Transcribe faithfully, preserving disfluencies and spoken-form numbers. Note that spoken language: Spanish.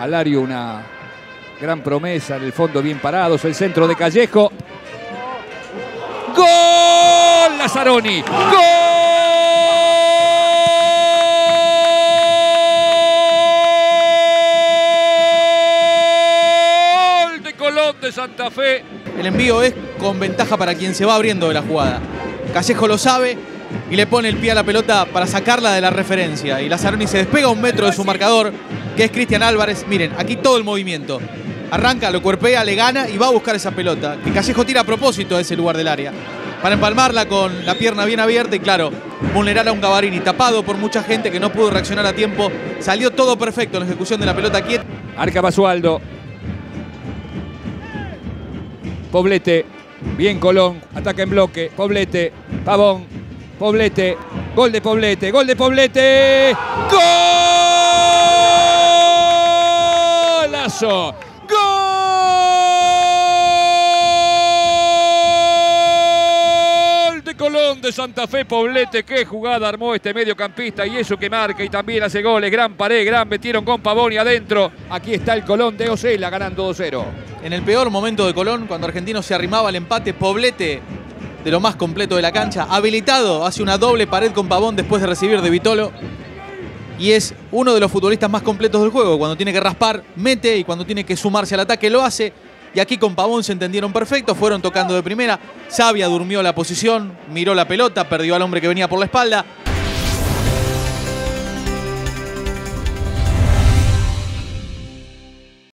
Alario, una gran promesa, en el fondo bien parados, el centro de Callejo. ¡Gol! Lazzaroni. ¡Gol! De Colón de Santa Fe. El envío es con ventaja para quien se va abriendo de la jugada. Callejo lo sabe y le pone el pie a la pelota para sacarla de la referencia. Y Lazzaroni se despega un metro de su marcador, que es Cristian Álvarez. Miren, aquí todo el movimiento. Arranca, lo cuerpea, le gana y va a buscar esa pelota, que Callejo tira a propósito a ese lugar del área, para empalmarla con la pierna bien abierta y, claro, vulnerar a un Gavarini tapado por mucha gente que no pudo reaccionar a tiempo. Salió todo perfecto en la ejecución de la pelota quieta. Arca Basualdo. Poblete. Bien Colón. Ataca en bloque. Poblete. Pavón. Poblete. Gol de Poblete. Gol de Poblete. ¡Golazo! ¡Gol de Colón de Santa Fe! Poblete, qué jugada armó este mediocampista, y eso que marca y también hace goles. Gran pared, gran metieron con Pavón y adentro. Aquí está el Colón de Osela ganando dos cero. En el peor momento de Colón, cuando Argentino se arrimaba al empate, Poblete, de lo más completo de la cancha, habilitado, hace una doble pared con Pavón después de recibir de Vitolo. Y es uno de los futbolistas más completos del juego. Cuando tiene que raspar, mete, y cuando tiene que sumarse al ataque, lo hace. Y aquí con Pavón se entendieron perfecto, fueron tocando de primera. Savia durmió la posición, miró la pelota, perdió al hombre que venía por la espalda.